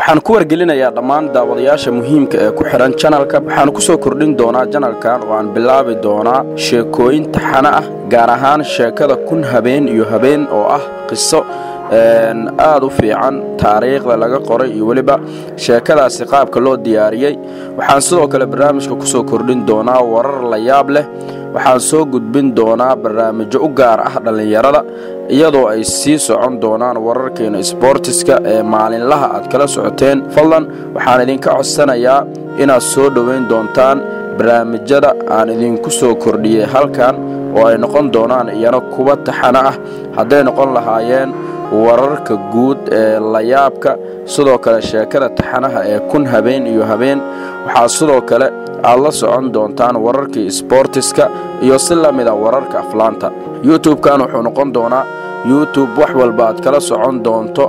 waxaan ku wargelinayaa dhammaan daawadayaasha muhiimka ee ku xiran channelka waxaan ku soo kordhin doonaa channelkan oo aan bilaabi doonaa sheekooyin taxana ah gaar ahaan sheekada kun habeen iyo habeen oo ah qiso aad u fiican taariikhda laga qoray iyo waliba sheekadaasi qaabka loo diyaariyay waxaan sidoo kale barnaamijka ku soo kordhin doonaa warar la yaab leh waxaan soo gudbin doonaa barnaamijyo u gaar ah dhalinyarada iyadoo ay sii socon doonaan wararkeena sportiska ee maalinlaha aad kala socoteen fadlan waxaan idinka codsanayaa inaad soo dhoweyn doontaan barnaamijyada aan idinku soo kordhiyay halkan oo ay noqon doonaan iyana kuwa taxana ah hadday noqon lahaayeen wararka guud ee la yaabka sidoo kale sheekada taxanaha ee kun habeen iyo habeen waxaa sidoo kale aad la socon doontaan wararkii sportiska iyo si lamida wararka aflaanta youtube-kan wuxuu noqon doonaa youtube wax walba aad kala socon doonto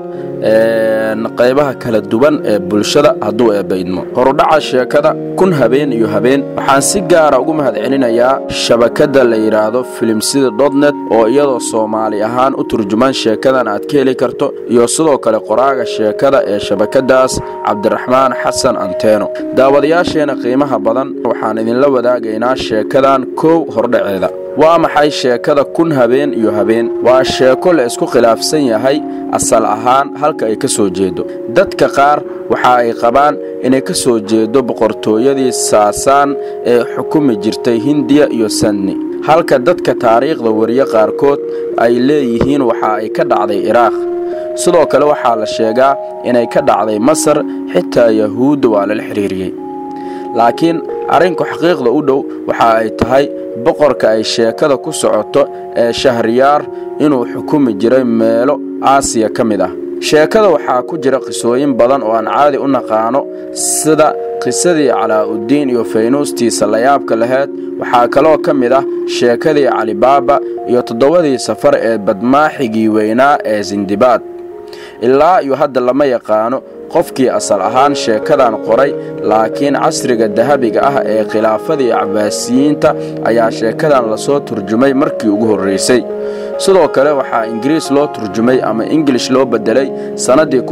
qaybaha kala duwan ee bulshada hadduu eebaydmo horudhaca sheekada kun habeen iyo habeen waxaan si gaara ugu mahadcelinayaa shabakadda la yidhaahdo filimsida.net oo iyadoo soomaali ahaan u turjumaan sheekadan aad ka heli karto iyo sidoo kale qoraaga sheekada ee shabakadaas cabdiraxmaan xasan anteeno daawadayaasheena qiimaha badan waxaan idinla wadaagaynaa sheekadan koow hordhaceeda waa maxay sheekada kun habeen iyo habeen waa sheeko la isku khilaafsan yahay asal ahaan halka ay ka soo jeedo dadka qaar waxa ay qabaan inay ka soo jeedo boqortooyadii saasaan ee xukumi jirtay hindiya iyo sanni halka dadka taariikhda wariye qaarkood ay leeyihiin waxa ay ka dhacday iraaq sidoo kale waxaa la sheegaa inay ka dhacday masar xitaa yahuudda waa lala xiriiriyey laakiin arrinku xaqiiqda u dhow waxa ay tahay boqorka ay sheekada ku socoto ee shahriyaar inuu xukumi jiray meelo aasiya ka mid ah sheekada waxaa ku jira qisooyin badan oo aan caadi u naqaano sida qisadii calaa'udiin iyo faynuustiisa layaabka laheyd waxaa kaloo ka mid ah sheekadii calibaaba iyo 7 safar ee badmaaxigii weynaa ee sindibaad ilaa iyo hadda lama yaqaano qofkii asal ahaan sheekadan qoray laakiin casriga dahabiga ah ee khilaafadii cabbaasiyiinta ayaa sheekadan la soo turjumay markii ugu horreysay sidoo kale waxaa ingiriis loo turjumay ama English loo bedelay sanadii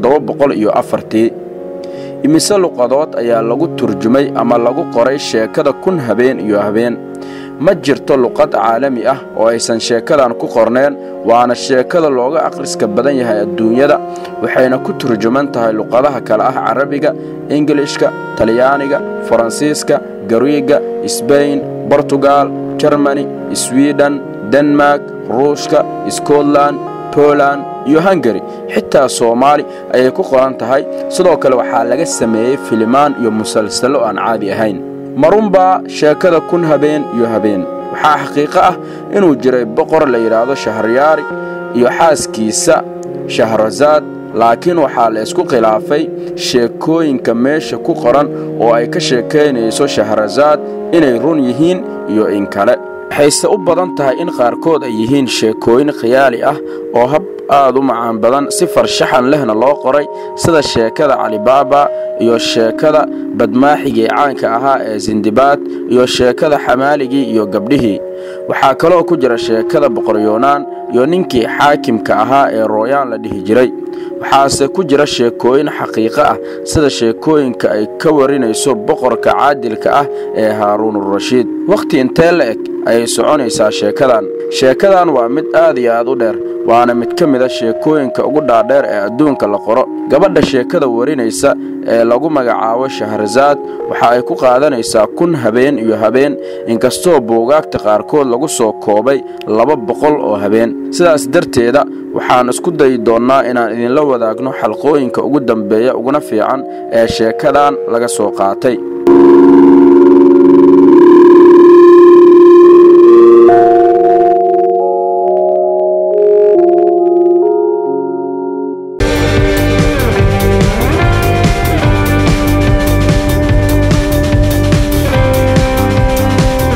1704 imise luqadood ayaa lagu turjumay ama lagu qoray sheekada kun habeen iyo habeen ma jirto luqad caalami ah oo aysan sheekadan ku qorneen waana sheekada looga akhriska badan yahay adduunyada waxayna ku turjuman tahay luqadaha kale ah carabiga ingiliishka talyaaniga faransiiska gariiga Spain Portugal Germany Sweden Denmark Ruushka Scotland Poland iyo Hungary xitaa Soomaali ayay ku qoran tahay sidoo kale waxaa laga sameeyay filimaan iyo musalsalo aan caadi ahayn marunba sheekada kun habeen iyo habeen waxaa xaqiiqo ah inuu jiray boqor la yiraahdo Shahriyaar iyo xaaskiisa Shahrazad laakiin waxaa la isku khilaafay sheekooyinka meesha ku qoran oo ay ka sheekeynayso Shahrazad inay run yihiin iyo in kale waxayse u badan tahay in qaarkood ay yihiin sheekooyin khiyaali ah oo hab aad u macaan badan si farshaxan lehna loo qoray sida sheekada calibaaba iyo sheekada badmaaxigii caanka ahaa ee sindibaad iyo sheekada xamaaligii iyo gabdhihii waxaa kaloo ku jira sheekada boqoryoonaan iyo ninkii xaakimka ahaa ee rooyaan la dhihi jiray waxaase ku jira sheekooyin xaqiiqo ah sida sheekooyinka ay ka warinayso boqorka caadilka ah ee Haaruun ar-Rashiid waqti intee la eg ayay soconaysaa sheekadan waa mid aad iyo aad u dheer waana mid ka mid ah sheekooyinka ugu dhaadheer ee adduunka la qoro gabadha sheekada warinaysa ee lagu magacaabo Shahrazad waxa ay ku qaadanaysaa kun habeen iyo habeen inkastoo buugaagta qaarkood lagu soo koobay 200 oo habeen sidaas darteeda waxaan isku dayi doonaa inaan idinla wadaagno xalqooyinka ugu dambeeya uguna fiican ee sheekadan laga soo qaatay